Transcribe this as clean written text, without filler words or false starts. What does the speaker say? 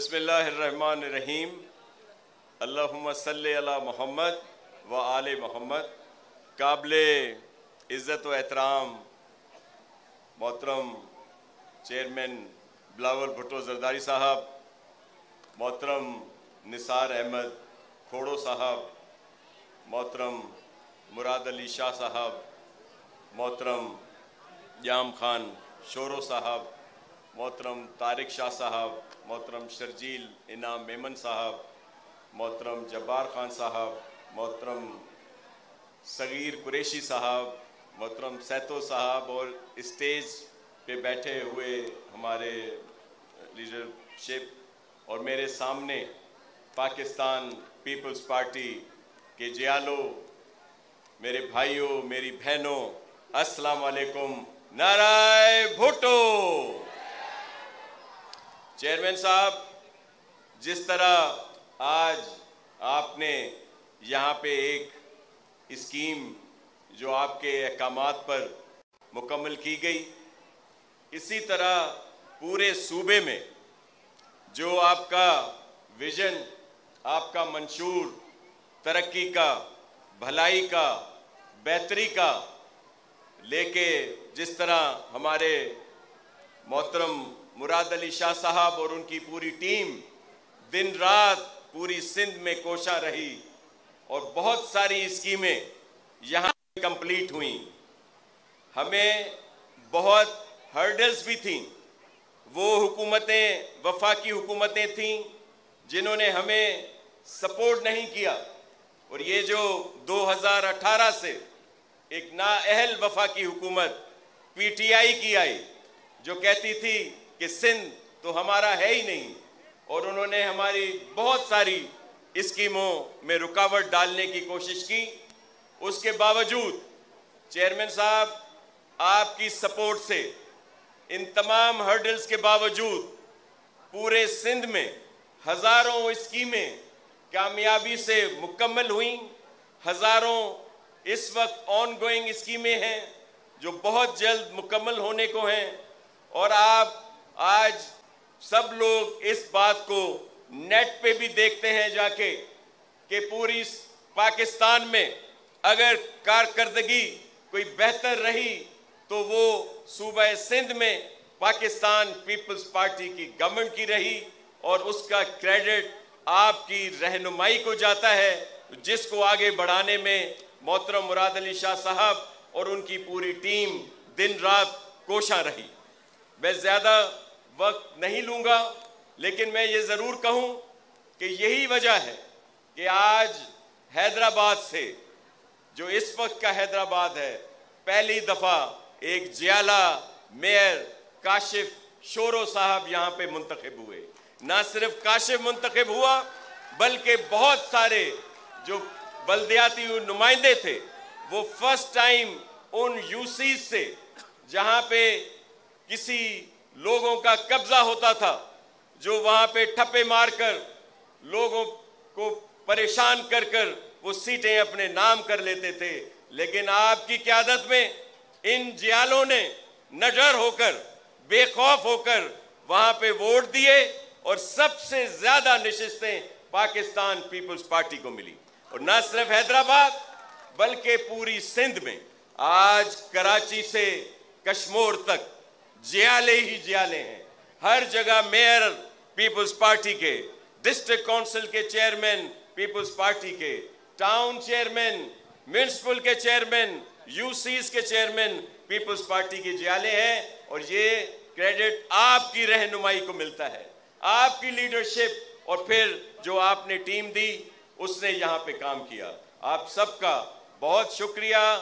بسم اللہ الرحمن الرحیم اللہم صلی علی محمد و آل محمد۔ قابل عزت و احترام محترم چیئرمین بلاول بھٹو زرداری صاحب، محترم نثار احمد کھوڑو صاحب، محترم مراد علی شاہ صاحب، محترم یام خان شورو صاحب، محترم طارق شاہ صاحب، محترم شرجیل انعام میمن صاحب، محترم جبار خان صاحب، محترم صغیر قریشی صاحب، محترم سیتو صاحب، اور اسٹیج پہ بیٹھے ہوئے ہمارے لیڈرشپ، اور میرے سامنے پاکستان پیپلز پارٹی کے جیالو، میرے بھائیوں، میری بہنوں، السلام علیکم، نعرہ بھٹو۔ چیئرمین صاحب، جس طرح آج آپ نے یہاں پہ ایک اسکیم جو آپ کے احکامات پر مکمل کی گئی، اسی طرح پورے صوبے میں جو آپ کا ویژن، آپ کا منشور ترقی کا، بھلائی کا، بہتری کا لے کے، جس طرح ہمارے محترم مراد علی شاہ صاحب اور ان کی پوری ٹیم دن رات پوری سندھ میں کوشاں رہی، اور بہت ساری اسکیمیں یہاں کمپلیٹ ہوئیں۔ ہمیں بہت ہرڈلز بھی تھیں، وہ حکومتیں، وفاقی حکومتیں تھیں جنہوں نے ہمیں سپورٹ نہیں کیا، اور یہ جو 2018 سے ایک نااہل وفاقی حکومت پی ٹی آئی کی آئی، جو کہتی تھی کہ سندھ تو ہمارا ہے ہی نہیں، اور انہوں نے ہماری بہت ساری اسکیموں میں رکاوٹ ڈالنے کی کوشش کی۔ اس کے باوجود چیئرمین صاحب، آپ کی سپورٹ سے، ان تمام ہرڈلز کے باوجود پورے سندھ میں ہزاروں اسکیمیں کامیابی سے مکمل ہوئیں، ہزاروں اس وقت آن گوئنگ اسکیمیں ہیں جو بہت جلد مکمل ہونے کو ہیں، اور آپ آج سب لوگ اس بات کو نیٹ پہ بھی دیکھتے ہیں جا کے کہ پوری پاکستان میں اگر کارکردگی کوئی بہتر رہی تو وہ صوبہ سندھ میں پاکستان پیپلز پارٹی کی گورنمنٹ کی رہی، اور اس کا کریڈٹ آپ کی رہنمائی کو جاتا ہے، جس کو آگے بڑھانے میں محترم مراد علی شاہ صاحب اور ان کی پوری ٹیم دن رات کوشاں رہی۔ میں زیادہ وقت نہیں لوں گا، لیکن میں یہ ضرور کہوں کہ یہی وجہ ہے کہ آج حیدرآباد سے، جو اس وقت کا حیدرآباد ہے، پہلی دفعہ ایک جیالہ میئر کاشف شورو صاحب یہاں پہ منتخب ہوئے۔ نہ صرف کاشف منتخب ہوا، بلکہ بہت سارے جو بلدیاتی نمائندے تھے، وہ first time in U Cs سے، جہاں پہ کسی لوگوں کا قبضہ ہوتا تھا، جو وہاں پہ ٹھپے مار کر لوگوں کو پریشان کر کر وہ سیٹیں اپنے نام کر لیتے تھے، لیکن آپ کی قیادت میں ان جیالوں نے نڈر ہو کر، بے خوف ہو کر وہاں پہ ووٹ دیے، اور سب سے زیادہ نشستیں پاکستان پیپلز پارٹی کو ملی۔ اور نہ صرف حیدرآباد بلکہ پوری سندھ میں آج کراچی سے کشمور تک جیالے ہی جیالے ہیں۔ ہر جگہ میئر پیپلز پارٹی کے، ڈسٹرکٹ کونسل کے چیئرمین پیپلز پارٹی کے، ٹاؤن چیئرمین، میونسپل کے چیئرمین، یو سیز کے چیئرمین پیپلز پارٹی کے جیالے ہیں، اور یہ کریڈٹ آپ کی رہنمائی کو ملتا ہے، آپ کی لیڈرشپ، اور پھر جو آپ نے ٹیم دی اس نے یہاں پہ کام کیا۔ آپ سب کا بہت شکریہ۔